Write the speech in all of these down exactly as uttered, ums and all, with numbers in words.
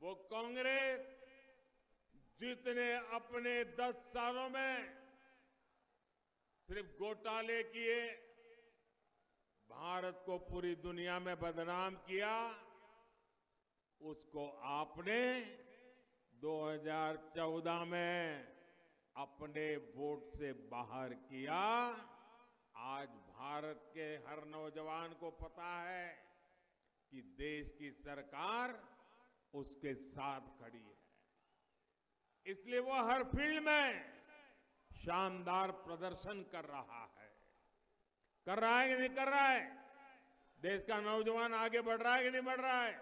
वो कांग्रेस जितने अपने दस सालों में सिर्फ घोटाले किए, भारत को पूरी दुनिया में बदनाम किया, उसको आपने दो हज़ार चौदह में अपने वोट से बाहर किया। आज भारत के हर नौजवान को पता है कि देश की सरकार उसके साथ खड़ी है, इसलिए वो हर फील्ड में शानदार प्रदर्शन कर रहा है। कर रहा है कि नहीं कर रहा है? देश का नौजवान आगे बढ़ रहा है कि नहीं बढ़ रहा है?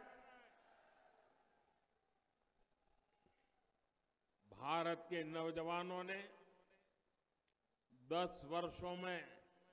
भारत के नौजवानों ने दस वर्षों में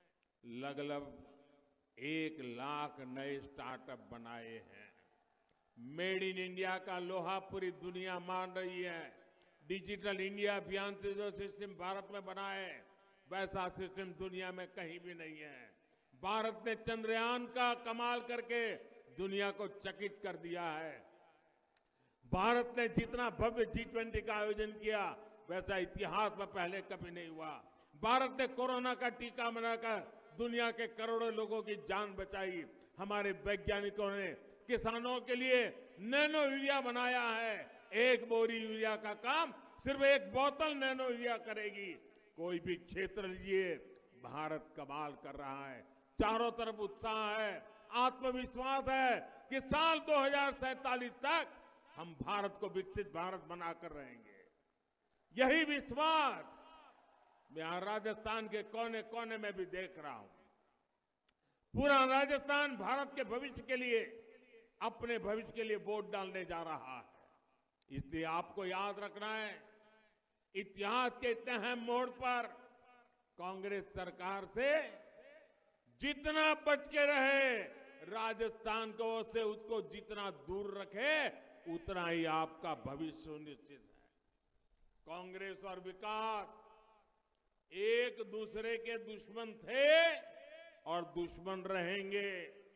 लगभग एक लाख नए स्टार्टअप बनाए हैं। मेड इन इंडिया का लोहा पूरी दुनिया मान रही है। डिजिटल इंडिया अभियान से जो सिस्टम भारत में बना है, वैसा सिस्टम दुनिया में कहीं भी नहीं है। भारत ने चंद्रयान का कमाल करके दुनिया को चकित कर दिया है। भारत ने जितना भव्य जी ट्वेंटी का आयोजन किया, वैसा इतिहास में पहले कभी नहीं हुआ। भारत ने कोरोना का टीका बनाकर दुनिया के करोड़ों लोगों की जान बचाई। हमारे वैज्ञानिकों ने किसानों के लिए नैनो यूरिया बनाया है। एक बोरी यूरिया का काम सिर्फ एक बोतल नैनो यूरिया करेगी। कोई भी क्षेत्र लीजिए, भारत कमाल कर रहा है। चारों तरफ उत्साह है, आत्मविश्वास है कि साल दो हज़ार सैंतालीस तक हम भारत को विकसित भारत बनाकर रहेंगे। यही विश्वास मैं यहां राजस्थान के कोने कोने में भी देख रहा हूं। पूरा राजस्थान भारत के भविष्य के लिए, अपने भविष्य के लिए वोट डालने जा रहा है। इसलिए आपको याद रखना है, इतिहास के इतने अहम मोड़ पर कांग्रेस सरकार से जितना बच के रहे, राजस्थान को से उसको जितना दूर रखे, उतना ही आपका भविष्य सुनिश्चित है। कांग्रेस और विकास एक दूसरे के दुश्मन थे और दुश्मन रहेंगे।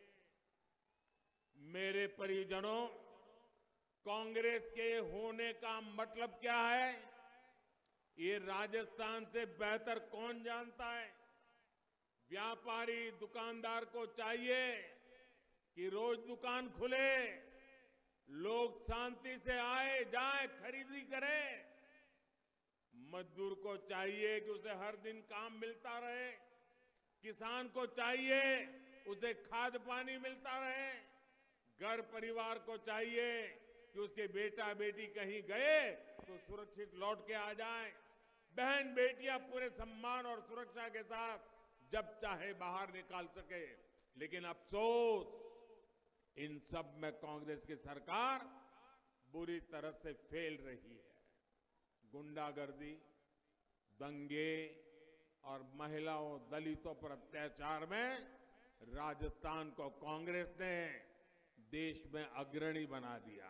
मेरे परिजनों, कांग्रेस के होने का मतलब क्या है, ये राजस्थान से बेहतर कौन जानता है? व्यापारी दुकानदार को चाहिए कि रोज दुकान खुले, लोग शांति से आए जाए, खरीदी करें। मजदूर को चाहिए कि उसे हर दिन काम मिलता रहे। किसान को चाहिए उसे खाद पानी मिलता रहे। घर परिवार को चाहिए कि उसके बेटा बेटी कहीं गए तो सुरक्षित लौट के आ जाएं। बहन बेटियां पूरे सम्मान और सुरक्षा के साथ जब चाहे बाहर निकाल सके। लेकिन अफसोस, इन सब में कांग्रेस की सरकार बुरी तरह से फेल रही है। गुंडागर्दी, दंगे और महिलाओं दलितों पर अत्याचार में राजस्थान को कांग्रेस ने देश में अग्रणी बना दिया।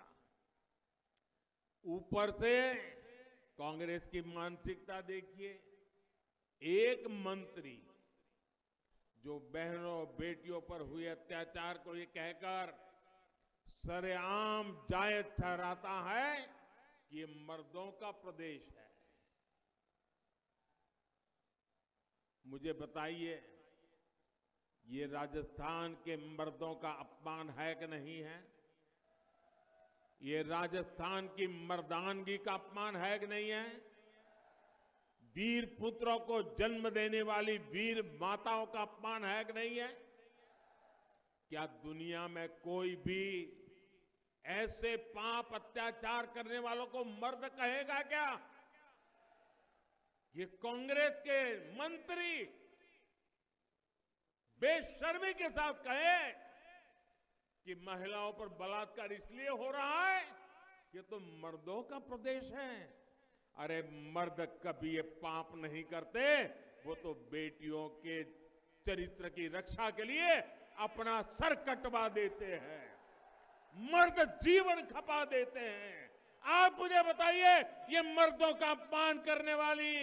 ऊपर से कांग्रेस की मानसिकता देखिए, एक मंत्री जो बहनों बेटियों पर हुए अत्याचार को ये कहकर सरेआम जायज ठहराता है कि ये मर्दों का प्रदेश है। मुझे बताइए, ये राजस्थान के मर्दों का अपमान है कि नहीं है? ये राजस्थान की मर्दानगी का अपमान है कि नहीं है? वीर पुत्रों को जन्म देने वाली वीर माताओं का अपमान है कि नहीं है? क्या दुनिया में कोई भी ऐसे पाप अत्याचार करने वालों को मर्द कहेगा क्या? ये कांग्रेस के मंत्री बेशर्मी के साथ कहे कि महिलाओं पर बलात्कार इसलिए हो रहा है कि तो मर्दों का प्रदेश है। अरे मर्द कभी ये पाप नहीं करते, वो तो बेटियों के चरित्र की रक्षा के लिए अपना सर कटवा देते हैं, मर्द जीवन खपा देते हैं। आप मुझे बताइए, ये मर्दों का अपमान करने वाली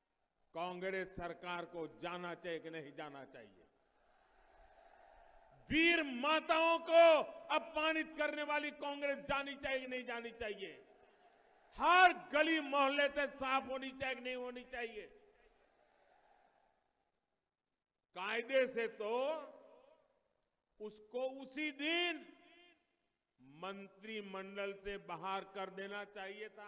कांग्रेस सरकार को जाना चाहिए कि नहीं जाना चाहिए? वीर माताओं को अपमानित करने वाली कांग्रेस जानी चाहिए नहीं जानी चाहिए? हर गली मोहल्ले से साफ होनी चाहिए कि नहीं होनी चाहिए? कायदे से तो उसको उसी दिन मंत्रिमंडल से बाहर कर देना चाहिए था,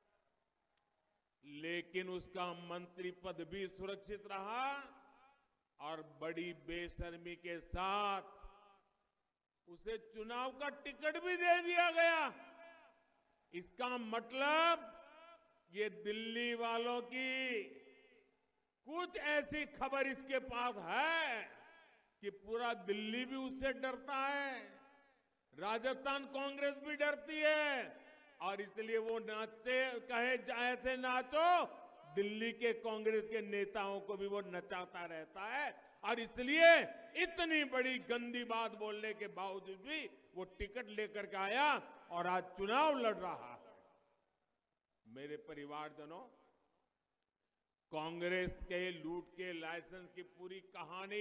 लेकिन उसका मंत्री पद भी सुरक्षित रहा और बड़ी बेशर्मी के साथ उसे चुनाव का टिकट भी दे दिया गया। इसका मतलब ये दिल्ली वालों की कुछ ऐसी खबर इसके पास है कि पूरा दिल्ली भी उससे डरता है, राजस्थान कांग्रेस भी डरती है, और इसलिए वो नाचते कहे ऐसे नाचो, दिल्ली के कांग्रेस के नेताओं को भी वो नचाता रहता है। और इसलिए इतनी बड़ी गंदी बात बोलने के बावजूद भी वो टिकट लेकर के आया और आज चुनाव लड़ रहा है। मेरे परिवारजनों, कांग्रेस के लूट के लाइसेंस की पूरी कहानी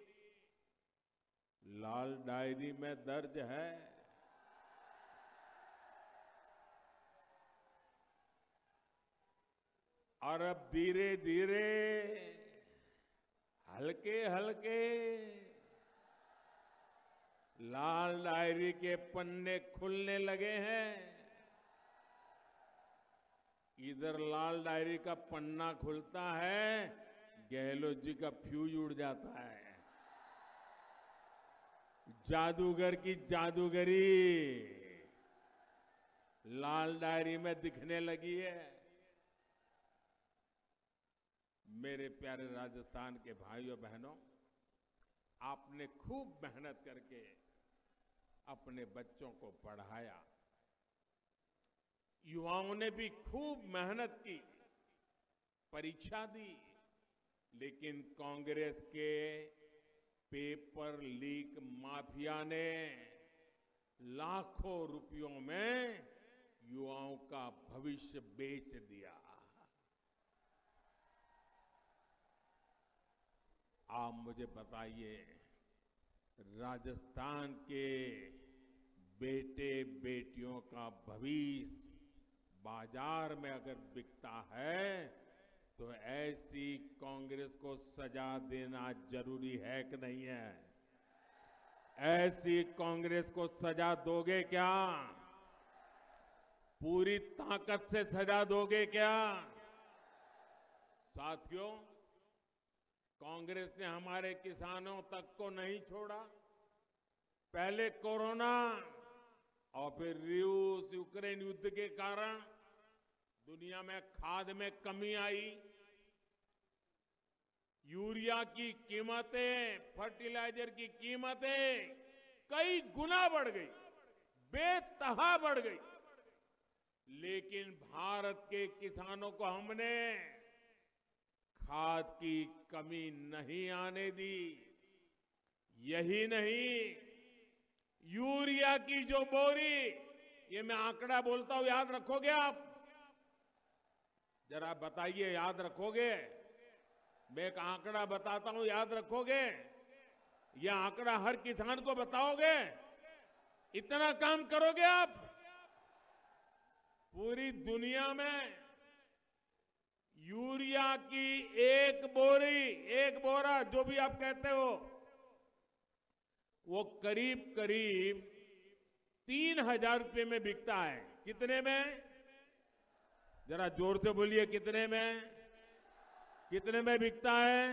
लाल डायरी में दर्ज है। और अब धीरे धीरे हल्के हल्के लाल डायरी के पन्ने खुलने लगे हैं। इधर लाल डायरी का पन्ना खुलता है, गहलोत जी का फ्यूज उड़ जाता है। जादूगर की जादूगरी लाल डायरी में दिखने लगी है। मेरे प्यारे राजस्थान के भाइयों बहनों, आपने खूब मेहनत करके अपने बच्चों को पढ़ाया, युवाओं ने भी खूब मेहनत की, परीक्षा दी, लेकिन कांग्रेस के पेपर लीक माफिया ने लाखों रुपयों में युवाओं का भविष्य बेच दिया। आप मुझे बताइए, राजस्थान के बेटे बेटियों का भविष्य बाजार में अगर बिकता है तो ऐसी कांग्रेस को सजा देना जरूरी है कि नहीं है? ऐसी कांग्रेस को सजा दोगे क्या? पूरी ताकत से सजा दोगे क्या? साथियों, कांग्रेस ने हमारे किसानों तक को नहीं छोड़ा। पहले कोरोना और फिर रूस यूक्रेन युद्ध के कारण दुनिया में खाद में कमी आई, यूरिया की कीमतें, फर्टिलाइजर की कीमतें कई गुना बढ़ गई, बेतहा बढ़ गई, लेकिन भारत के किसानों को हमने खाद की कमी नहीं आने दी। यही नहीं, यूरिया की जो बोरी, ये मैं आंकड़ा बोलता हूं, याद रखोगे आप? जरा बताइए, याद रखोगे? मैं एक आंकड़ा बताता हूं, याद रखोगे? यह आंकड़ा हर किसान को बताओगे? इतना काम करोगे आप? पूरी दुनिया में यूरिया की एक बोरी, एक बोरा, जो भी आप कहते हो, वो करीब करीब तीन हजार रुपये में बिकता है। कितने में? जरा जोर से बोलिए, कितने में? कितने में बिकता है?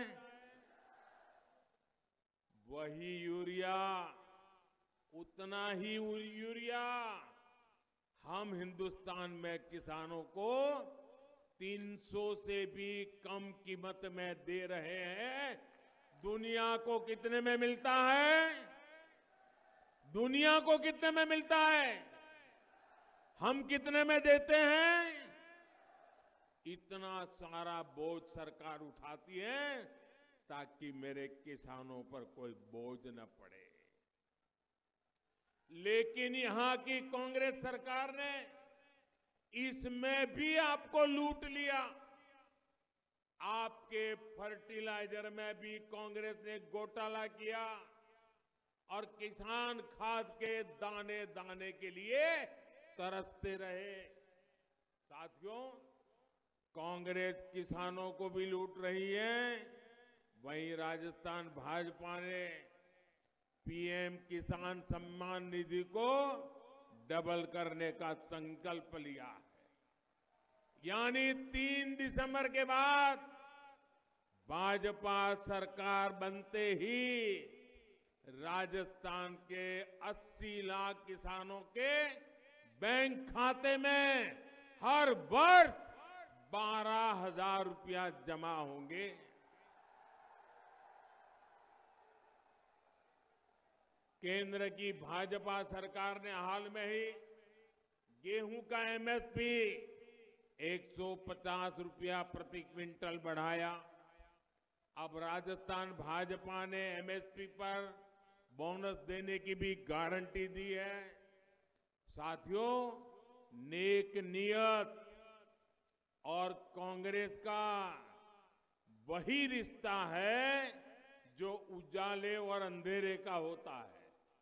वही यूरिया, उतना ही यूरिया हम हिंदुस्तान में किसानों को तीन सौ से भी कम कीमत में दे रहे हैं। दुनिया को कितने में मिलता है? दुनिया को कितने में मिलता है? हम कितने में देते हैं? इतना सारा बोझ सरकार उठाती है ताकि मेरे किसानों पर कोई बोझ न पड़े। लेकिन यहां की कांग्रेस सरकार ने इसमें भी आपको लूट लिया। आपके फर्टिलाइजर में भी कांग्रेस ने घोटाला किया, और किसान खाद के दाने दाने के लिए तरसते रहे। साथियों, कांग्रेस किसानों को भी लूट रही है, वहीं राजस्थान भाजपा ने पीएम किसान सम्मान निधि को डबल करने का संकल्प लिया है। यानी तीन दिसंबर के बाद भाजपा सरकार बनते ही राजस्थान के अस्सी लाख किसानों के बैंक खाते में हर वर्ष बारह हजार रुपया जमा होंगे। केंद्र की भाजपा सरकार ने हाल में ही गेहूं का एमएसपी एक सौ पचास रुपया प्रति क्विंटल बढ़ाया। अब राजस्थान भाजपा ने एमएसपी पर बोनस देने की भी गारंटी दी है। साथियों, नेक नियत और कांग्रेस का वही रिश्ता है जो उजाले और अंधेरे का होता है।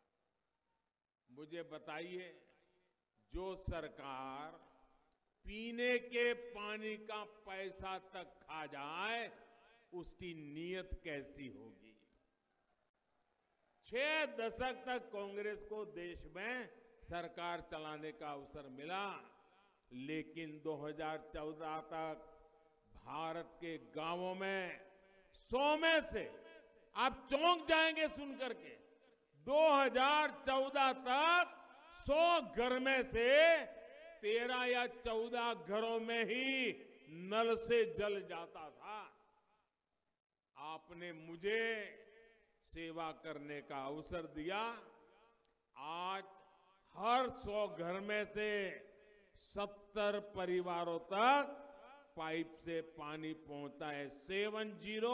मुझे बताइए, जो सरकार पीने के पानी का पैसा तक खा जाए, उसकी नीयत कैसी होगी। छह दशक तक कांग्रेस को देश में सरकार चलाने का अवसर मिला, लेकिन दो हज़ार चौदह तक भारत के गांवों में सौ में से, आप चौंक जाएंगे सुनकर के, दो हज़ार चौदह तक सौ घर में से तेरह या चौदह घरों में ही नल से जल जाता था। आपने मुझे सेवा करने का अवसर दिया। आज हर सौ घर में से सत्तर परिवारों तक पाइप से पानी पहुंचता है। Seven zero.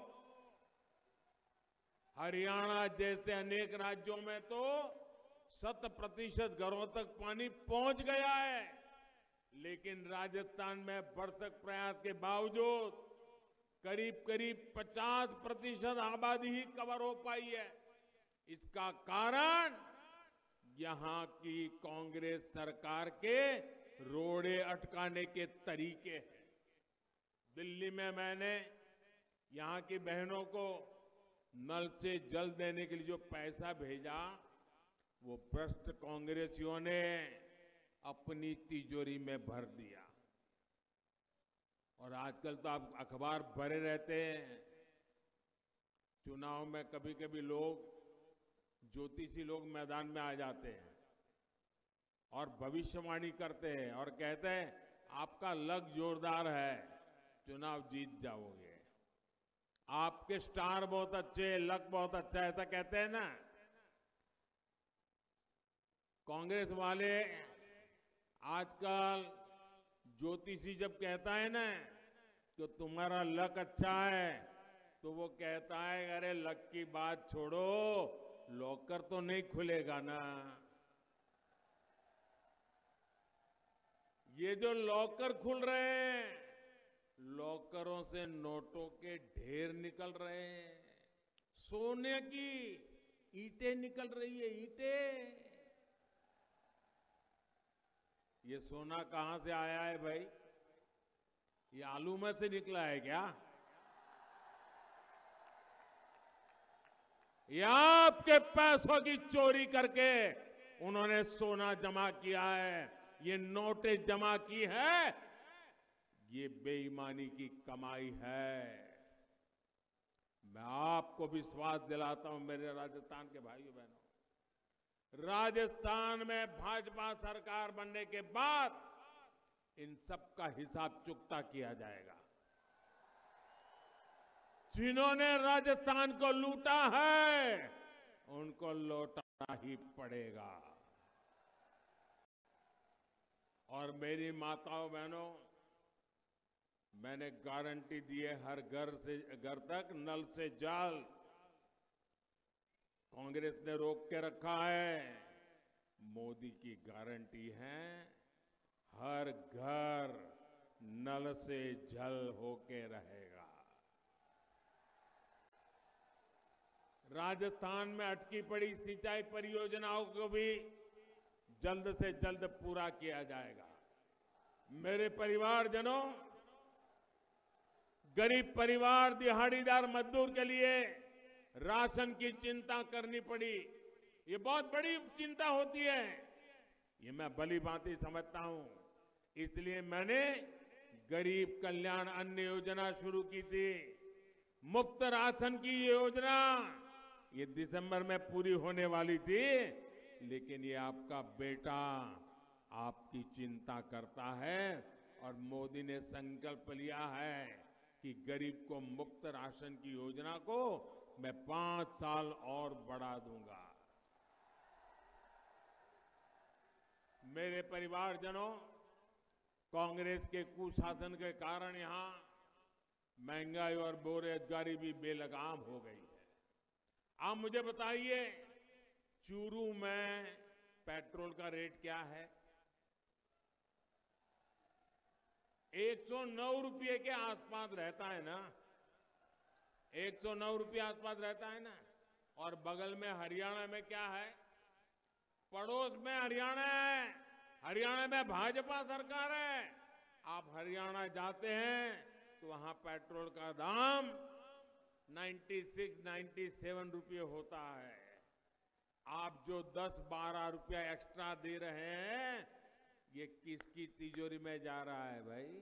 हरियाणा जैसे अनेक राज्यों में तो शत प्रतिशत घरों तक पानी पहुंच गया है, लेकिन राजस्थान में भरसक प्रयास के बावजूद करीब करीब पचास प्रतिशत आबादी ही कवर हो पाई है। इसका कारण यहां की कांग्रेस सरकार के रोड़े अटकाने के तरीके हैं। दिल्ली में मैंने यहां की बहनों को नल से जल देने के लिए जो पैसा भेजा, वो भ्रष्ट कांग्रेसियों ने अपनी तिजोरी में भर दिया। और आजकल तो आप अखबार भरे रहते हैं। चुनाव में कभी कभी लोग, ज्योतिषी लोग मैदान में आ जाते हैं और भविष्यवाणी करते हैं और कहते हैं आपका लक जोरदार है, चुनाव जीत जाओगे, आपके स्टार बहुत अच्छे, लक बहुत अच्छा है, ऐसा कहते हैं ना। कांग्रेस वाले आजकल ज्योतिषी जब कहता है ना कि तुम्हारा लक अच्छा है, तो वो कहता है अरे लक की बात छोड़ो, लॉकर तो नहीं खुलेगा ना। ये जो लॉकर खुल रहे हैं, लॉकरों से नोटों के ढेर निकल रहे हैं, सोने की ईंटें निकल रही है, ईंटें। ये सोना कहां से आया है भाई? ये आलू में से निकला है क्या? या आपके पैसों की चोरी करके उन्होंने सोना जमा किया है, ये नोटें जमा की है, ये बेईमानी की कमाई है। मैं आपको विश्वास दिलाता हूं मेरे राजस्थान के भाइयों बहनों, राजस्थान में भाजपा सरकार बनने के बाद इन सब का हिसाब चुकता किया जाएगा। जिन्होंने राजस्थान को लूटा है, उनको लौटाना ही पड़ेगा। और मेरी माताओं बहनों, मैंने गारंटी दी है, हर घर से घर तक नल से जल। कांग्रेस ने रोक के रखा है, मोदी की गारंटी है, हर घर नल से जल होके रहेगा। राजस्थान में अटकी पड़ी सिंचाई परियोजनाओं को भी जल्द से जल्द पूरा किया जाएगा। मेरे परिवारजनों, गरीब परिवार, दिहाड़ीदार मजदूर के लिए राशन की चिंता करनी पड़ी। ये बहुत बड़ी चिंता होती है, ये मैं भली भांति समझता हूं। इसलिए मैंने गरीब कल्याण अन्न योजना शुरू की थी। मुफ्त राशन की योजना ये दिसंबर में पूरी होने वाली थी, लेकिन ये आपका बेटा आपकी चिंता करता है और मोदी ने संकल्प लिया है कि गरीब को मुफ्त राशन की योजना को मैं पांच साल और बढ़ा दूंगा। मेरे परिवारजनों, कांग्रेस के कुशासन के कारण यहां महंगाई और बेरोजगारी भी बेलगाम हो गई है। आप मुझे बताइए, चूरू में पेट्रोल का रेट क्या है? एक सौ नौ रुपये के आसपास रहता है ना, एक सौ नौ रुपये आसपास रहता है ना। और बगल में हरियाणा में क्या है? पड़ोस में हरियाणा है, हरियाणा में भाजपा सरकार है। आप हरियाणा जाते हैं तो वहां पेट्रोल का दाम छियानवे, सत्तानवे रुपये होता है। आप जो दस बारह रुपया एक्स्ट्रा दे रहे हैं, ये किसकी तिजोरी में जा रहा है भाई?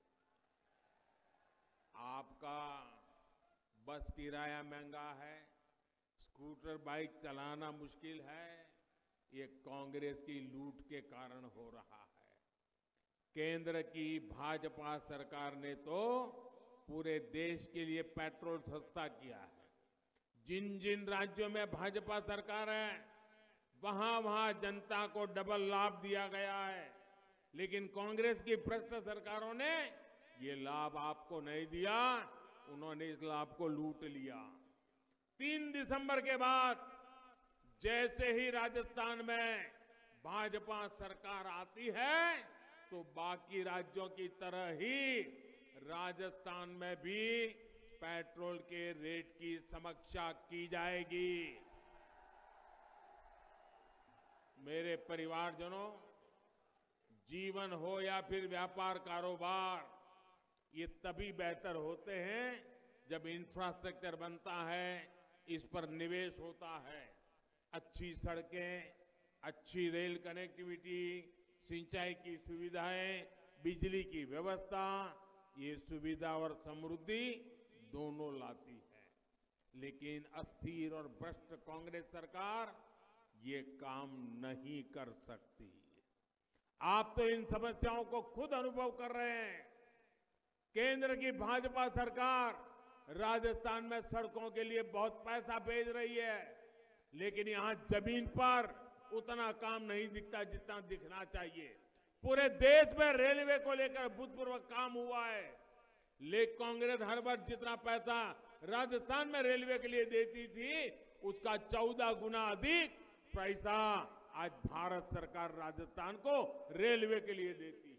आपका बस किराया महंगा है, स्कूटर बाइक चलाना मुश्किल है। ये कांग्रेस की लूट के कारण हो रहा है। केंद्र की भाजपा सरकार ने तो पूरे देश के लिए पेट्रोल सस्ता किया है। जिन जिन राज्यों में भाजपा सरकार है, वहां वहां जनता को डबल लाभ दिया गया है। लेकिन कांग्रेस की भ्रष्ट सरकारों ने ये लाभ आपको नहीं दिया, उन्होंने इस लाभ को लूट लिया। तीन दिसंबर के बाद जैसे ही राजस्थान में भाजपा सरकार आती है, तो बाकी राज्यों की तरह ही राजस्थान में भी पेट्रोल के रेट की समीक्षा की जाएगी। मेरे परिवारजनों, जीवन हो या फिर व्यापार कारोबार, ये तभी बेहतर होते हैं जब इंफ्रास्ट्रक्चर बनता है, इस पर निवेश होता है। अच्छी सड़कें, अच्छी रेल कनेक्टिविटी, सिंचाई की सुविधाएं, बिजली की व्यवस्था, ये सुविधा और समृद्धि दोनों लाती है। लेकिन अस्थिर और भ्रष्ट कांग्रेस सरकार ये काम नहीं कर सकती। आप तो इन समस्याओं को खुद अनुभव कर रहे हैं। केंद्र की भाजपा सरकार राजस्थान में सड़कों के लिए बहुत पैसा भेज रही है, लेकिन यहां जमीन पर उतना काम नहीं दिखता जितना दिखना चाहिए। पूरे देश में रेलवे को लेकर अभूतपूर्व काम हुआ है, लेकिन कांग्रेस हर बार जितना पैसा राजस्थान में रेलवे के लिए देती थी, उसका चौदह गुना अधिक पैसा आज भारत सरकार राजस्थान को रेलवे के लिए देती है।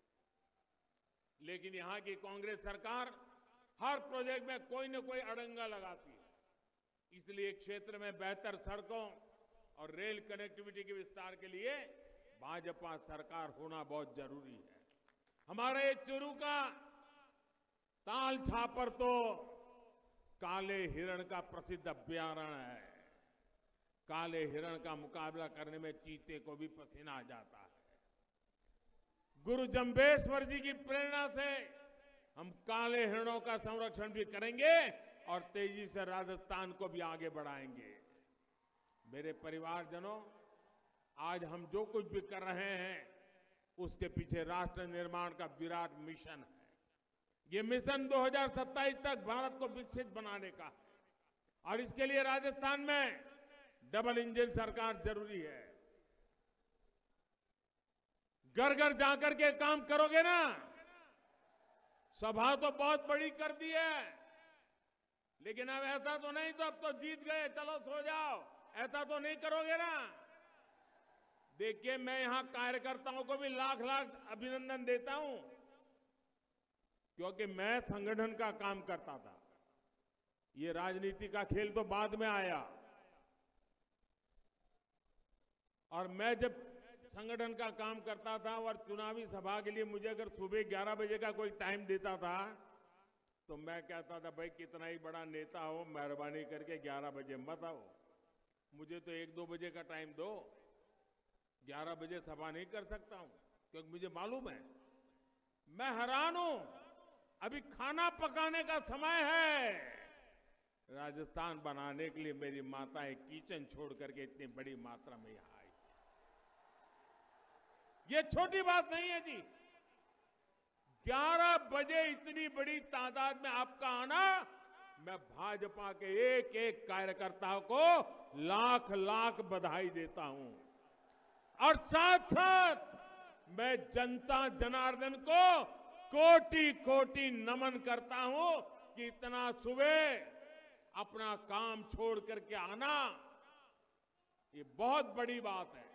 लेकिन यहां की कांग्रेस सरकार हर प्रोजेक्ट में कोई न कोई अड़ंगा लगाती है। इसलिए क्षेत्र में बेहतर सड़कों और रेल कनेक्टिविटी के विस्तार के लिए भाजपा सरकार होना बहुत जरूरी है। हमारे चूरू का ताल छापर तो काले हिरण का प्रसिद्ध अभ्यारण्य है। काले हिरण का मुकाबला करने में चीते को भी पसीना आ जाता है। गुरु जम्बेश्वर जी की प्रेरणा से हम काले हिरणों का संरक्षण भी करेंगे और तेजी से राजस्थान को भी आगे बढ़ाएंगे। मेरे परिवारजनों, आज हम जो कुछ भी कर रहे हैं, उसके पीछे राष्ट्र निर्माण का विराट मिशन है। ये मिशन दो हज़ार सत्ताईस तक भारत को विकसित बनाने का है और इसके लिए राजस्थान में डबल इंजन सरकार जरूरी है। घर घर जाकर के काम करोगे ना। सभा तो बहुत बड़ी कर दी है, लेकिन अब ऐसा तो नहीं तो अब तो जीत गए, चलो सो जाओ, ऐसा तो नहीं करोगे ना। देखिए, मैं यहां कार्यकर्ताओं को भी लाख लाख अभिनंदन देता हूं, क्योंकि मैं संगठन का काम करता था। ये राजनीति का खेल तो बाद में आया। और मैं जब संगठन का काम करता था और चुनावी सभा के लिए मुझे अगर सुबह ग्यारह बजे का कोई टाइम देता था तो मैं कहता था, भाई कितना ही बड़ा नेता हो, मेहरबानी करके ग्यारह बजे मत आओ, मुझे तो एक दो बजे का टाइम दो, ग्यारह बजे सभा नहीं कर सकता हूं, क्योंकि मुझे मालूम है मैं हैरान हूं, अभी खाना पकाने का समय है। राजस्थान बनाने के लिए मेरी माताएं किचन छोड़ करके इतनी बड़ी मात्रा में यहां आई। ये छोटी बात नहीं है जी। ग्यारह बजे इतनी बड़ी तादाद में आपका आना, मैं भाजपा के एक एक कार्यकर्ता को लाख लाख बधाई देता हूं। और साथ साथ मैं जनता जनार्दन को कोटि कोटि नमन करता हूं कि इतना सुबह अपना काम छोड़ करके आना, ये बहुत बड़ी बात है।